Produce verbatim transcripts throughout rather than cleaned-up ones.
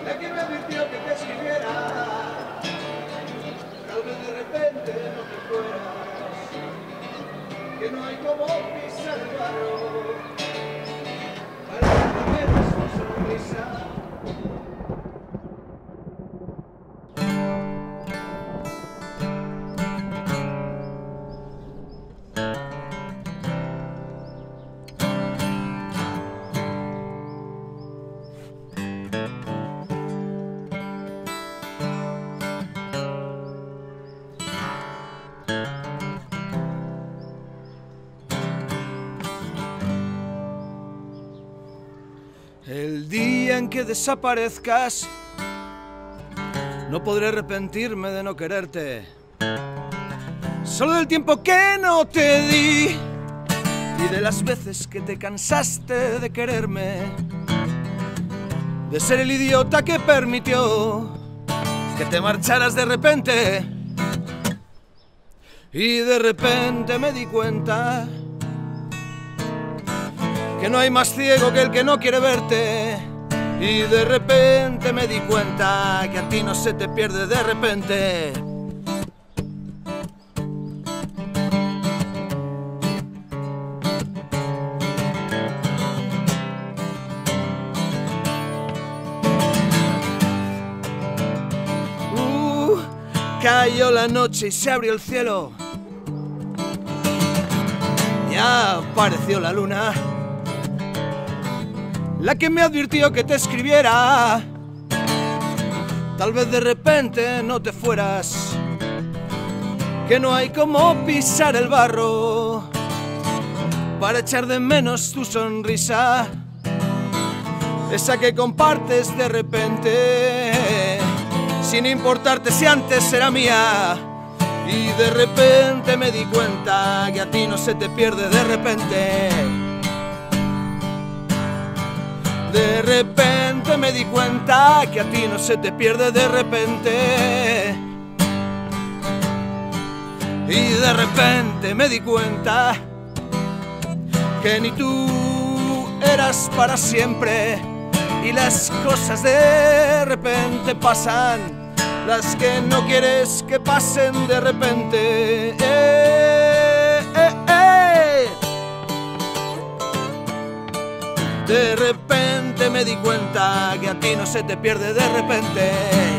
la que me advirtió que te escribiera, tal vez de repente no te fueras, que no hay como pisar el barro para que te metas con sonrisa. El día en que desaparezcas, no podré arrepentirme de no quererte. Solo del tiempo que no te di y de las veces que te cansaste de quererme, de ser el idiota que permitió que te marcharas de repente. Y de repente me di cuenta que no hay más ciego que el que no quiere verte. Y de repente me di cuenta que a ti no se te pierde de repente. Uh, cayó la noche y se abrió el cielo. Ya apareció la luna, la que me advirtió que te escribiera. Tal vez de repente no te fueras, que no hay como pisar el barro para echar de menos tu sonrisa, esa que compartes de repente, sin importarte si antes era mía. Y de repente me di cuenta que a ti no se te pierde de repente. De repente me di cuenta que a ti no se te pierde de repente. Y de repente me di cuenta que ni tú eras para siempre. Y las cosas de repente pasan, las que no quieres que pasen de repente. Eh, eh, eh. De repente me di cuenta que a ti no se te pierde de repente.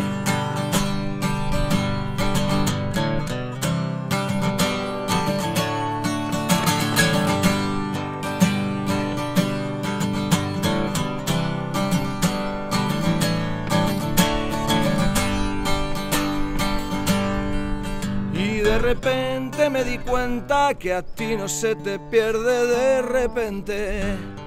Y de repente me di cuenta que a ti no se te pierde de repente.